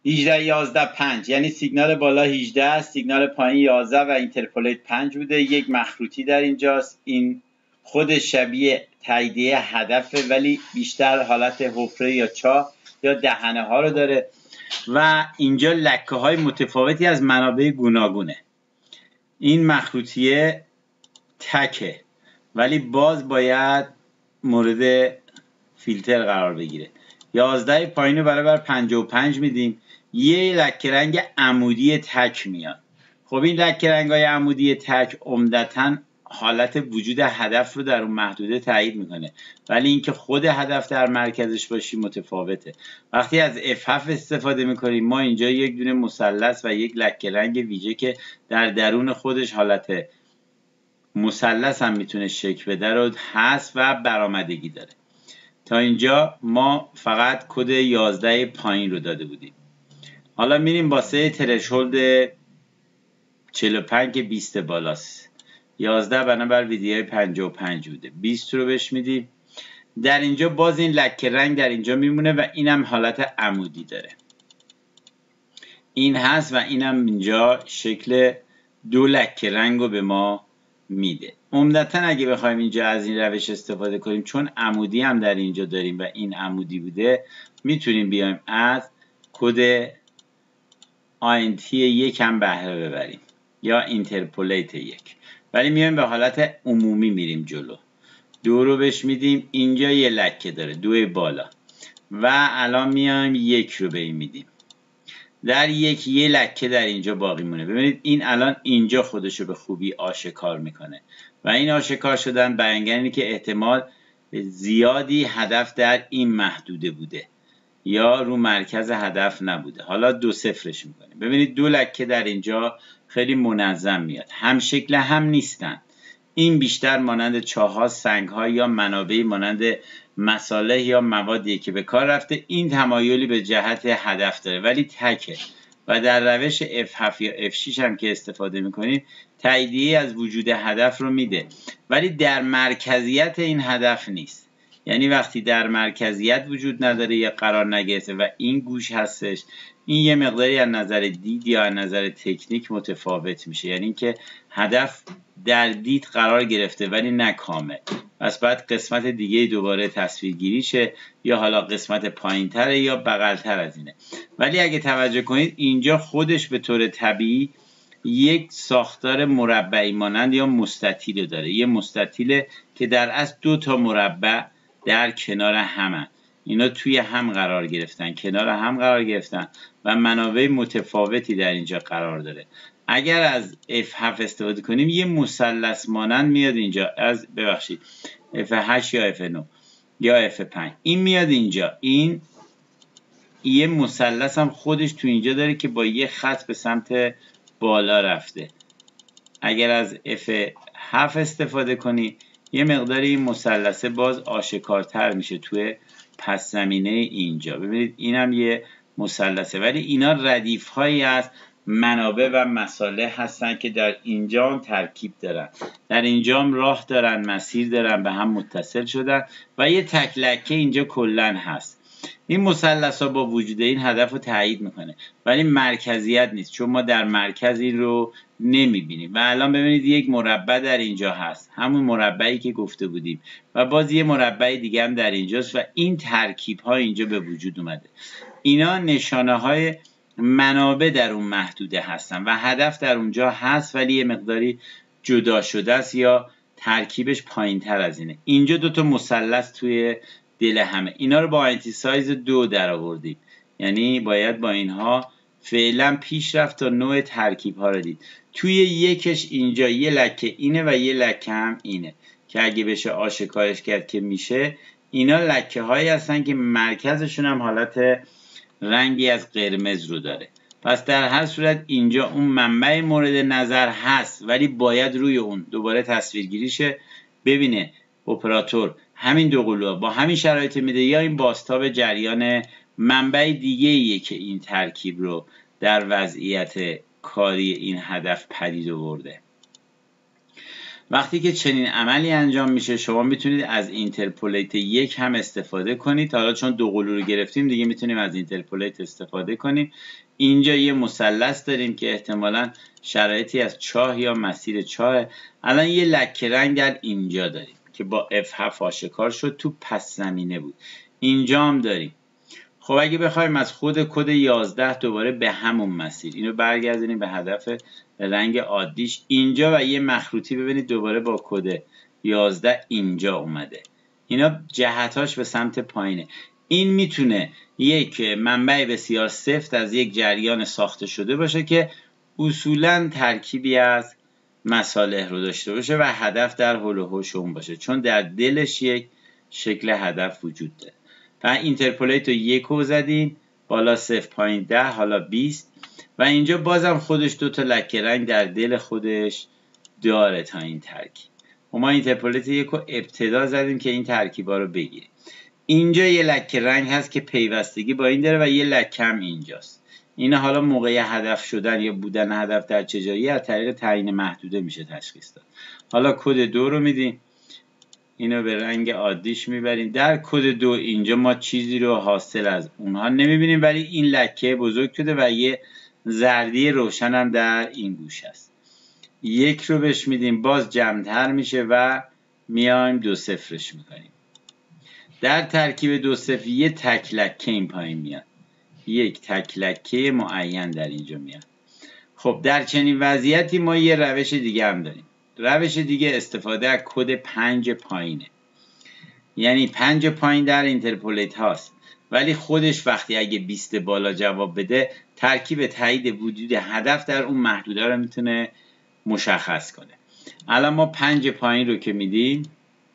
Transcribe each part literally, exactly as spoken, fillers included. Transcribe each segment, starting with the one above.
هجده یازده پنج، یعنی سیگنال بالا هجده، سیگنال پایین یازده و اینترپولیت پنج بوده. یک مخروطی در اینجاست. این خود شبیه تاییدیه هدفه ولی بیشتر حالت حفره یا چاه یا دهنه ها رو داره و اینجا لکه های متفاوتی از منابع گوناگونه. این مخروطیه تکه ولی باز باید مورد فیلتر قرار بگیره. یازده پایین رو برابر پنجاه و پنج میدیم، یه لکه رنگ عمودی تک میاد. خب این لکه رنگ های عمودی تک عمدتاً حالت وجود هدف رو در اون محدوده تایید میکنه، ولی اینکه خود هدف در مرکزش باشی متفاوته. وقتی از اف هفت استفاده میکنیم ما اینجا یک دونه مثلث و یک لکه رنگ ویژه که در درون خودش حالت مثلث هم میتونه شکل بده رو هست و برآمدگی داره. تا اینجا ما فقط کد یازده پایین رو داده بودیم. حالا میریم واسه ترشولد چهل و پنج که بیست بالاست. یازده بنابر ویدیوی پنجاه و پنج بوده، بیست رو بهش میدیم. در اینجا باز این لکه رنگ در اینجا میمونه و اینم حالت عمودی داره. این هست و اینم اینجا شکل دو لکه رنگ رو به ما میده. عمدتاً اگه بخوایم اینجا از این روش استفاده کنیم چون عمودی هم در اینجا داریم و این عمودی بوده میتونیم بیایم از کد آینتی یک هم بهره ببریم یا اینترپولیت یک، ولی میایم به حالت عمومی میریم جلو. دو رو بهش میدیم، اینجا یه لکه داره دو بالا و الان میایم یک رو به این میدیم. در یک یه لکه در اینجا باقی مونه. ببینید این الان اینجا خودشو به خوبی آشکار میکنه و این آشکار شدن بیانگر اینه که احتمال زیادی هدف در این محدوده بوده یا رو مرکز هدف نبوده. حالا دو صفرش میکنیم. ببینید دو لکه در اینجا خیلی منظم میاد، هم شکل هم نیستن. این بیشتر مانند چاه‌ها، سنگ‌ها یا منابعی مانند مصالح یا موادیه که به کار رفته. این تمایلی به جهت هدف داره ولی تکه و در روش اف هفت یا اف شش هم که استفاده میکنید تاییدیه از وجود هدف رو میده ولی در مرکزیت این هدف نیست. یعنی وقتی در مرکزیت وجود نداره یا قرار نگرفته و این گوش هستش، این یه مقداری از نظر دید یا از نظر تکنیک متفاوت میشه. یعنی اینکه هدف در دید قرار گرفته ولی نه کامل، پس باید قسمت دیگه دوباره تصویرگیری شه یا حالا قسمت پایین تره یا بغل تر از اینه. ولی اگه توجه کنید اینجا خودش به طور طبیعی یک ساختار مربعی مانند یا مستطیل داره. یه مستطیل که در اصل دو تا مربع در کنار همن، اینا توی هم قرار گرفتن، کنار هم قرار گرفتن و منابع متفاوتی در اینجا قرار داره. اگر از اف هفت استفاده کنیم یه مثلث مانند میاد اینجا، از ببخشید اف هشت یا اف نه یا اف پنج، این میاد اینجا. این یه مثلث هم خودش تو اینجا داره که با یه خط به سمت بالا رفته. اگر از اف هفت استفاده کنی یه مقداری این مثلث باز آشکارتر میشه توی پس زمینه اینجا. ببینید اینم یه مثلثه ولی اینا ردیف هایی از منابع و مصالح هستن که در اینجا هم ترکیب دارن، در اینجا هم راه دارن، مسیر دارن، به هم متصل شدن و یه تک لکه اینجا کلن هست. این مثلث ها با وجود این هدف رو تایید میکنه ولی مرکزیت نیست چون ما در مرکز این رو نمیبینیم. و الان ببینید یک مربع در اینجا هست، همون مربعی که گفته بودیم و باز یه مربع دیگه هم در اینجاست و این ترکیب ها اینجا به وجود اومده. اینا نشانه های منابع در اون محدوده هستن و هدف در اونجا هست ولی یه مقداری جدا شده است یا ترکیبش پایین تر از اینه. اینجا دوتا مثلث توی دل همه، اینا رو با آینتی سایز دو در آوردیم، یعنی باید با اینها فعلا پیش رفت تا نوع ترکیب ها رو دید. توی یکش اینجا یه لکه اینه و یه لکه هم اینه که اگه بشه آشکارش کرد که میشه. اینا لکه هایی هستن که مرکزشون هم حالت رنگی از قرمز رو داره. پس در هر صورت اینجا اون منبع مورد نظر هست ولی باید روی اون دوباره تصویرگیری شه، ببینه اپراتور همین دو قلوها با همین شرایط میده یا این بازتاب جریان منبع دیگه ایه که این ترکیب رو در وضعیت کاری این هدف پدید آورده. وقتی که چنین عملی انجام میشه شما میتونید از اینترپولیت یک هم استفاده کنید. حالا چون دو قلو رو گرفتیم دیگه میتونیم از اینترپولیت استفاده کنیم. اینجا یه مثلث داریم که احتمالاً شرایطی از چاه یا مسیر چاه. الان یه لکه رنگ در اینجا داریم که با اف هفت آشکار شد، تو پس زمینه بود. اینجا هم داریم. خب اگه بخوایم از خود کد یازده دوباره به همون مسیر اینو برگردونیم به هدف رنگ عادیش، اینجا و یه مخروطی ببینید دوباره با کد یازده اینجا اومده. اینا جهتاش به سمت پایینه. این میتونه یک منبع بسیار سفت از یک جریان ساخته شده باشه که اصولاً ترکیبی از مصالح رو داشته باشه و هدف در حول و حوش اون باشه، چون در دلش یک شکل هدف وجود داره. و اینترپولیت رو یک رو زدیم بالا صفر پایین ده، حالا بیست و اینجا بازم خودش دو تا لکه رنگ در دل خودش داره تا این ترکیب. و ما اینترپولیت یک رو ابتدا زدیم که این ترکیبا رو بگیریم. اینجا یه لکه رنگ هست که پیوستگی با این داره و یه لکه هم اینجاست. این حالا موقع هدف شدن یا بودن هدف در چه جایی از طریق تعیین محدوده میشه تشخیص داد. حالا کد دو رو میدیم، اینو به رنگ عادیش میبریم. در کد دو اینجا ما چیزی رو حاصل از اونها نمیبینیم، ولی این لکه بزرگ شده و یه زردی روشن هم در این گوش هست. یک رو بهش میدیم، باز جمع‌تر میشه و میایم دو صفرش میکنیم. در ترکیب دو صفر یه تک لکه این پایین میاد، یک تک لکه معین در اینجا میاد. خب در چنین وضعیتی ما یه روش دیگه هم داریم. روش دیگه استفاده از کد پنج پایینه. یعنی پنج پایین در اینترپولیت هاست، ولی خودش وقتی اگه بیست بالا جواب بده ترکیب تایید وجود هدف در اون محدوده رو میتونه مشخص کنه. الان ما پنج پایین رو که میدیم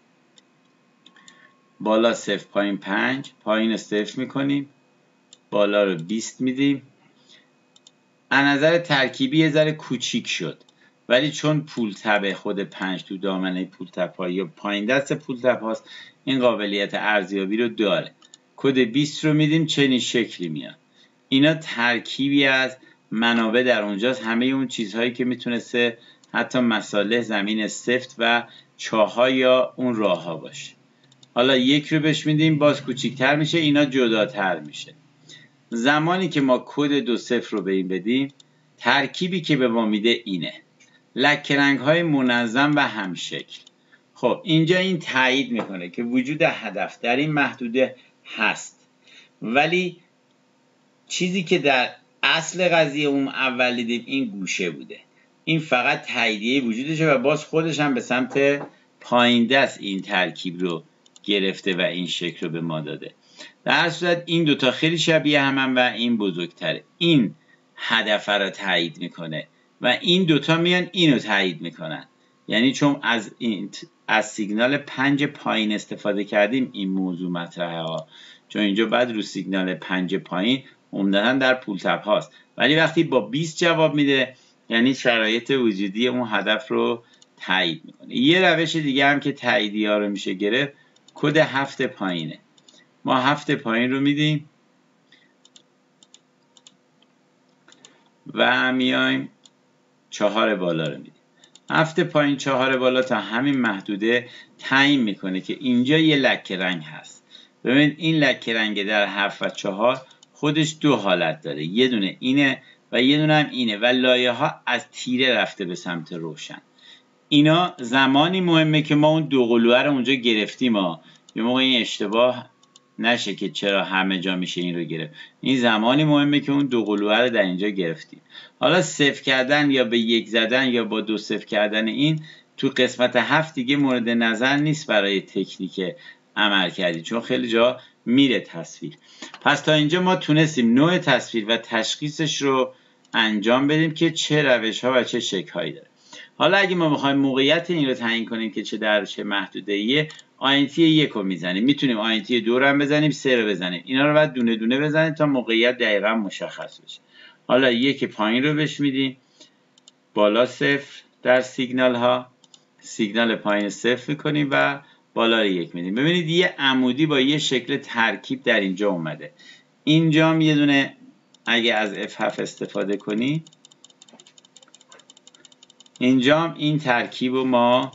بالا صفر پایین پنج، پایین صفر میکنیم، بالا رو بیست میدیم. از نظر ترکیبی یه ذره کوچیک شد، ولی چون پول تب خود پنج تو دامنه پول تب ها یا پایین دست پول تب هاست این قابلیت ارزیابی رو داره. کد بیست رو میدیم چنین شکلی میاد. اینا ترکیبی از منابع در اونجاست، همه اون چیزهایی که میتونسته حتی مصالح زمین سفت و چاها یا اون راه ها باشه. حالا یک رو بهش میدیم باز کوچیکتر میشه، اینا جداتر میشه. زمانی که ما کد دو صفر رو به این بدیم ترکیبی که به ما میده اینه، لکه رنگ های منظم و همشکل. خب اینجا این تایید میکنه که وجود هدف در این محدوده هست، ولی چیزی که در اصل قضیه اون اول دیدیم این گوشه بوده. این فقط تاییدیه وجودشه و باز خودش هم به سمت پایین دست این ترکیب رو گرفته و این شکل رو به ما داده. در هر صورت این دوتا خیلی شبیه همن و این بزرگتره. این هدف را تایید میکنه و این دوتا میان اینو تایید میکنن. یعنی چون از این از سیگنال پنج پایین استفاده کردیم این موضوع مطرحه ها، چون اینجا بعد رو سیگنال پنج پایین عمدتاً در پول تپ هاست، ولی وقتی با بیست جواب میده یعنی شرایط وجودی اون هدف رو تایید میکنه. یه روش دیگه هم که تاییدی ها رو میشه گرفت کد هفت پایینه. ما هفت پایین رو میدیم و میایم چهار بالا رو میدیم. هفت پایین چهار بالا تا همین محدوده تعیین میکنه که اینجا یه لکه رنگ هست. ببینید این لکه رنگ در هفت و چهار خودش دو حالت داره، یه دونه اینه و یه دونه هم اینه و لایه ها از تیره رفته به سمت روشن. اینا زمانی مهمه که ما اون دو قلوه رو اونجا گرفتیم ها، یه موقع این اشتباه نشه که چرا همه جا میشه این رو گرفت. این زمانی مهمه که اون دو قلوه رو در اینجا گرفتیم. حالا صفر کردن یا به یک زدن یا با دو صفر کردن این تو قسمت هفت دیگه مورد نظر نیست برای تکنیک عمل کردی، چون خیلی جا میره تصویر. پس تا اینجا ما تونستیم نوع تصویر و تشخیصش رو انجام بدیم که چه روش ها و چه شکل هایی داره. حالا اگه ما بخوایم موقعیت این رو تعیین کنیم که چه در چه محدوده ایه، آینتی یک رو میزنیم، میتونیم آینتی دو رو هم بزنیم، سه رو بزنیم. اینا رو باید دونه دونه بزنیم تا موقعیت دقیقا مشخص بشه. حالا یک پایین رو بهش میدیم، بالا صفر در سیگنال ها، سیگنال پایین صفر میکنیم و بالا رو یک میدیم. ببینید یه عمودی با یه شکل ترکیب در اینجا اومده. اینجا هم یه دونه اگه از اف هفت استفاده کنی اینجا هم این ترکیب رو ما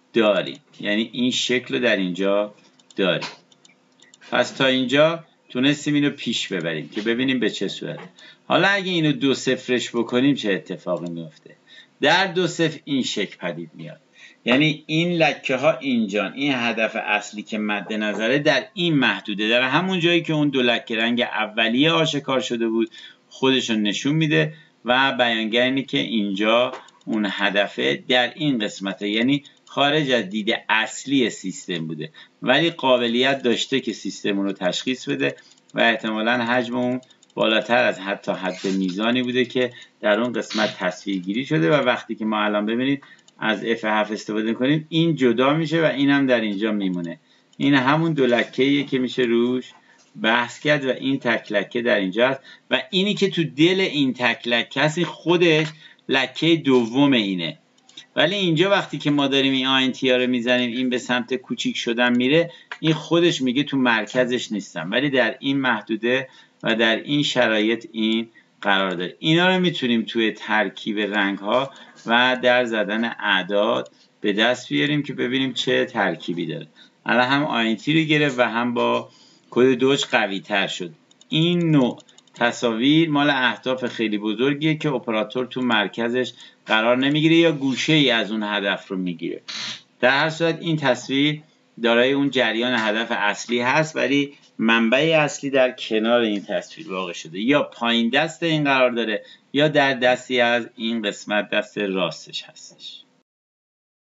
داریم، یعنی این شکل رو در اینجا داریم. پس تا اینجا تونستیم اینو پیش ببریم که ببینیم به چه صورت. حالا اگه اینو دو صفرش بکنیم چه اتفاقی میفته؟ در دو صفر این شکل پدید میاد، یعنی این لکه ها اینجان، این هدف اصلی که مد نظره در این محدوده، در همون جایی که اون دو لکه رنگ اولیه آشکار شده بود خودشون نشون میده و بیانگر اینه که اینجا اون هدفه در این قسمته، یعنی خارج از دید اصلی سیستم بوده ولی قابلیت داشته که سیستم رو تشخیص بده و احتمالاً حجم اون بالاتر از حتی حد میزانی بوده که در اون قسمت تصویرگیری شده و وقتی که ما الان ببینید از اف هفت استفاده کنیم این جدا میشه و این هم در اینجا میمونه. این همون دو لکه‌ایه که میشه روش بحث کرد و این تک لکه در اینجا هست و اینی که تو دل این تک لکه هست خودش لکه دوم اینه. ولی اینجا وقتی که ما داریم این آینتی ها رو میزنیم این به سمت کوچیک شدن میره، این خودش میگه تو مرکزش نیستم، ولی در این محدوده و در این شرایط این قرار داره. اینا رو میتونیم توی ترکیب رنگ ها و در زدن اعداد به دست بیاریم که ببینیم چه ترکیبی داره. الان هم آینتی رو گرفت و هم با کد دوج قوی تر شد. این نوع تصاویر مال اهداف خیلی بزرگیه که اپراتور تو مرکزش قرار نمیگیره یا گوشه ای از اون هدف رو میگیره. در هر صورت این تصویر دارای اون جریان هدف اصلی هست ولی منبع اصلی در کنار این تصویر واقع شده، یا پایین دست این قرار داره یا در دستی از این قسمت دست راستش هستش.